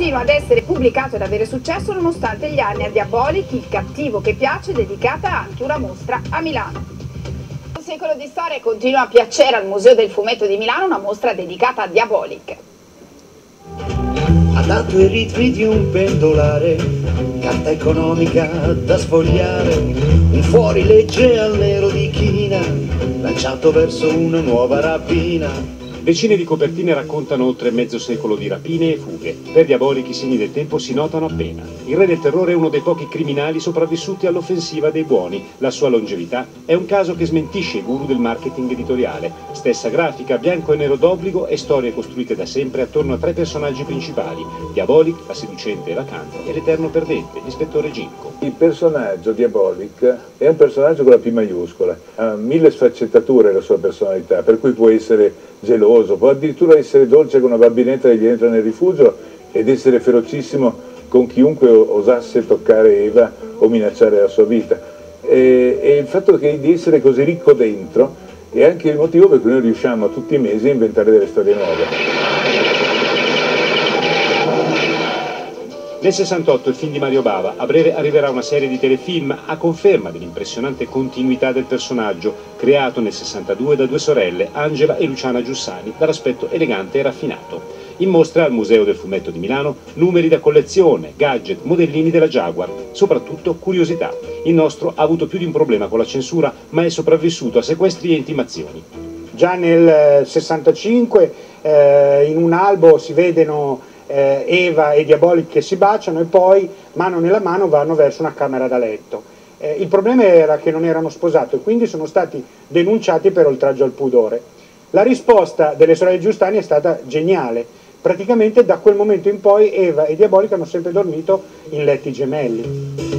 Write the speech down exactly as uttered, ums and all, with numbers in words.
continua ad essere pubblicato ed avere successo nonostante gli anni a Diabolic, il cattivo che piace, dedicata anche una mostra a Milano. Un secolo di storia e continua a piacere al Museo del Fumetto di Milano una mostra dedicata a Diabolic. Adatto ai ritmi di un pendolare, carta economica da sfogliare, un fuorilegge al nero di china, lanciato verso una nuova rapina. Decine di copertine raccontano oltre mezzo secolo di rapine e fughe. Per Diabolic i segni del tempo si notano appena. Il re del terrore è uno dei pochi criminali sopravvissuti all'offensiva dei buoni. La sua longevità è un caso che smentisce i guru del marketing editoriale. Stessa grafica, bianco e nero d'obbligo e storie costruite da sempre attorno a tre personaggi principali: Diabolic, la seducente e vacante, e l'eterno perdente, l'ispettore Ginko. Il personaggio Diabolic è un personaggio con la P maiuscola, ha mille sfaccettature la sua personalità, per cui può essere geloso, può addirittura essere dolce con una bambinetta che gli entra nel rifugio ed essere ferocissimo con chiunque osasse toccare Eva o minacciare la sua vita. E, e il fatto che di essere così ricco dentro è anche il motivo per cui noi riusciamo tutti i mesi a inventare delle storie nuove. Nel sessantotto il film di Mario Bava, a breve arriverà una serie di telefilm a conferma dell'impressionante continuità del personaggio, creato nel sessantadue da due sorelle, Angela e Luciana Giussani, dall'aspetto elegante e raffinato. In mostra al Museo del Fumetto di Milano numeri da collezione, gadget, modellini della Jaguar, soprattutto curiosità. Il nostro ha avuto più di un problema con la censura, ma è sopravvissuto a sequestri e intimazioni. Già nel sessantacinque eh, in un albo si vedono Eh, Eva e Diabolic che si baciano e poi mano nella mano vanno verso una camera da letto. Eh, il problema era che non erano sposati e quindi sono stati denunciati per oltraggio al pudore. La risposta delle sorelle Giussani è stata geniale. Praticamente da quel momento in poi Eva e Diabolic hanno sempre dormito in letti gemelli.